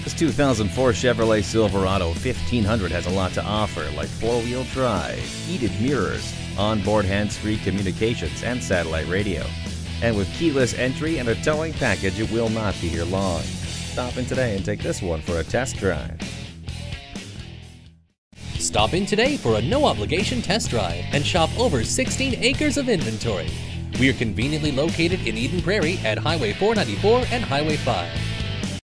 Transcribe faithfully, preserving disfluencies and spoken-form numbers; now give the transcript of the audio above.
This two thousand four Chevrolet Silverado fifteen hundred has a lot to offer, like four-wheel drive, heated mirrors, onboard hands-free communications, and satellite radio. And with keyless entry and a towing package, it will not be here long. Stop in today and take this one for a test drive. Stop in today for a no-obligation test drive and shop over sixteen acres of inventory. We are conveniently located in Eden Prairie at Highway four ninety-four and Highway five.